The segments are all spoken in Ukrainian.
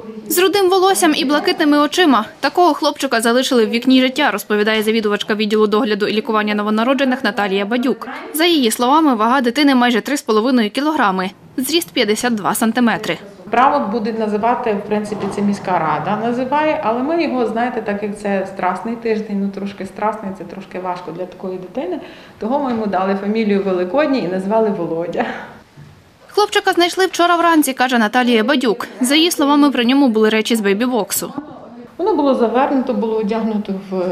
З рудим волоссям і блакитними очима. Такого хлопчика залишили в вікні життя, розповідає завідувачка відділу догляду і лікування новонароджених Наталія Бадюк. За її словами, вага дитини майже 3,5 кілограми, зріст 52 сантиметри. Право буде називати, в принципі, це міська рада називає, але ми його, знаєте, так як це страсний тиждень, трошки страсний, це трошки важко для такої дитини, того ми йому дали фамілію Великодній і назвали Володя. Хлопчика знайшли вчора вранці, каже Наталія Бадюк. За її словами, при ньому були речі з бейбі-боксу. Воно було завернуто, було одягнуто в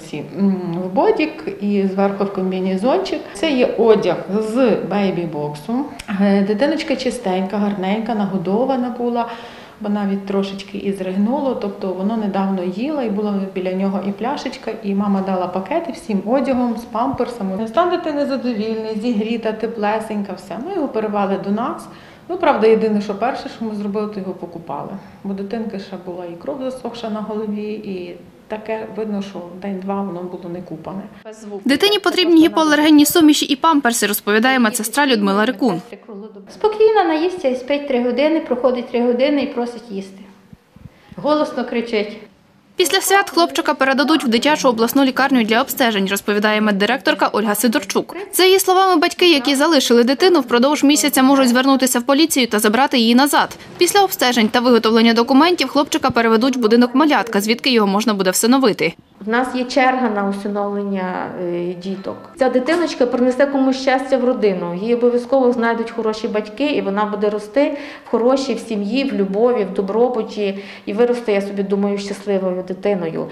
бодік і зверху в комбінезончик. Це є одяг з бейбі-боксу. Дитиночка чистенька, гарненька, нагодована була, бо навіть трошечки і зригнуло, тобто воно недавно їла, і була біля нього і пляшечка, і мама дала пакети всім одягом, з памперсами. Стан дитини задовільний, зігріта, теплесенька, все. Ми його перевели до нас. Правда, єдине, що перше, що ми зробили, то його покупали. Бо дитинки ще була і кров засохша на голові, і таке видно, що день-два воно було не купане. Дитині потрібні гіпоалергенні суміші і памперси, розповідає медсестра Людмила Рикун. Спокійно наїсться і спить 3 години, проходить 3 години і просить їсти. Голосно кричить. Після свят хлопчика передадуть в дитячу обласну лікарню для обстежень, розповідає меддиректорка Ольга Сидорчук. За її словами, батьки, які залишили дитину, впродовж місяця можуть звернутися в поліцію та забрати її назад. Після обстежень та виготовлення документів хлопчика переведуть в будинок малятка, звідки його можна буде всиновити. У нас є черга на усиновлення діток. Ця дитиночка принесе комусь щастя в родину. Її обов'язково знайдуть хороші батьки, і вона буде рости в хорошій, в сім'ї, в любові, в добробуті. І виросте, я собі думаю, щасливою дитиною.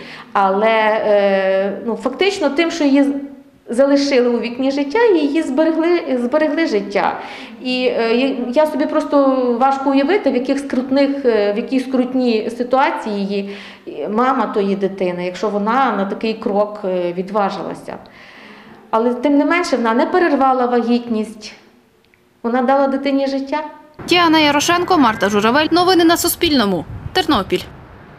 Але фактично тим, що її залишили у вікні життя, її зберегли життя. І я собі просто важко уявити, в якій скрутній ситуації її мама тої дитини, якщо вона на такий крок відважилася. Але тим не менше вона не перервала вагітність, вона дала дитині життя. Діана Ярошенко, Марта Журавель. Новини на Суспільному. Тернопіль.